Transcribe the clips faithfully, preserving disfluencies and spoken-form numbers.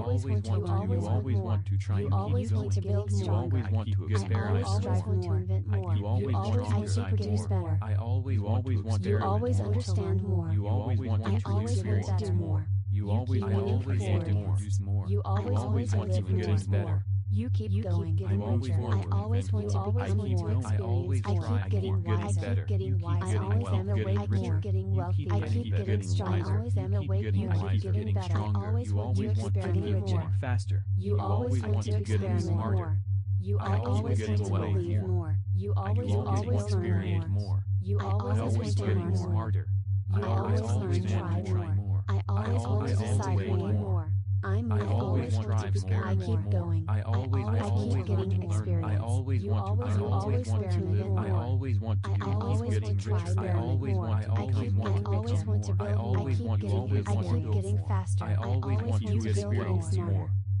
always want to. You always want to try You and always keep want to going. build You stronger. always want to I experiment always strive more. more. I- You always You want always to want to produce more. better. I always You want always to want to You experiment always more. understand more. You always want I to always experience want to do more. more. You You always keep want moving to produce forward. more. You I always always want want to to live get more. better. You keep You going. keep I getting always richer. want I to always invent want to more. I become keep more going. I always experienced. I try keep getting more. wise. I Getting better. keep getting You keep wise. I getting always well, am a getting weight richer. more. Getting You wealthy. keep I getting keep better, getting getting stronger. I wiser. always am You a keep weight getting more. I keep wiser, getting getting better. I stronger. always You want to always want to experiment get more. more faster. You always want to to get experiment smarter. more. You I always always want getting to well believe more. more. You I always always always learn experience more. more. You I always I always always want to getting learn more. smarter. You I always always learn want try to try more. more. I always want always to want decide more. more. I'm I more. I always always want want to to experiment. I experiment keep more. going. I always, I I always keep want getting to learn more. I experience. always You want to, always, I you always always want to experiment live. I more. always want to I do more. always Getting want to try richer. I experiment always more. want to, I always keep, want I to always become want to more. I build more. I always keep want, you getting, always I want to keep build getting more. faster. I always always want to want to build experience more. more.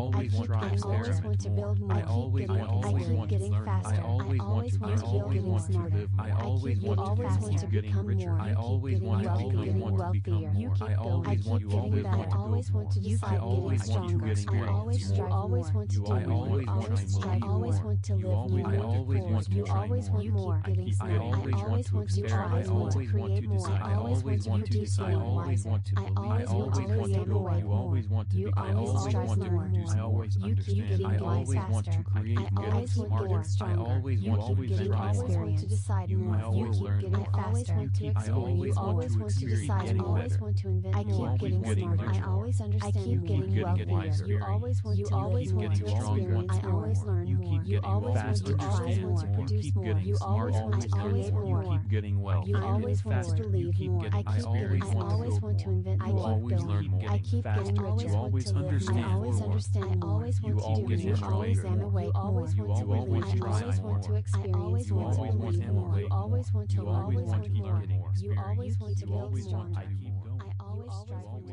always want to I always want to build more. I always keep I always getting, want I to keep getting learn. faster. I always I want to always I always want want to to live live more. more. I always keep want to always keep want to getting become richer. more. I You always keep want getting to wealthier. become want to become You more. keep I always building. want I you always keep want getting to better. I build always more. want to I decide always getting want you stronger. getting I well. always more. strive always want to You do I more. always You want to always strive. believe Always more. want to You live always more. I always want to You try always more. want more. I Getting keep I smarter. always I want always to want to. You experiment. I always want to always want to create more. decide. I I always always want to produce decide. I more. always want to I believe. I always want always to want to create go. more. You always want to You be. I always always strive want to more. produce. I always You keep understand. getting I wise always want faster. to create I more. always want smarter. getting I stronger. always You want keep always getting try always more. want to decide You more. You always keep learn getting more. faster. You keep I always You want always to want to experience decide. getting I always better. want to invent I more. keep getting smarter. richer. I always understand I keep more. getting wealthier. wiser. You always want You to always live want more. to experience. I always learn You more. keep You getting always want faster. to. You always want to more. produce You keep more. getting You always smarter. want to create more. You keep getting well. You always want to faster. You believe keep more. getting I keep getting. always I want to always build want to more. invent You more. always learn more. I keep faster. getting richer. You always to live. understand I always more. understand I more. always want You to always do you more. always am awake You more. always You want to always believe. I always Try want to more. experience You more. always want to more. believe You more. always want to You learn always more. want to keep getting You always want to You build always want stronger. to keep going. I always strive for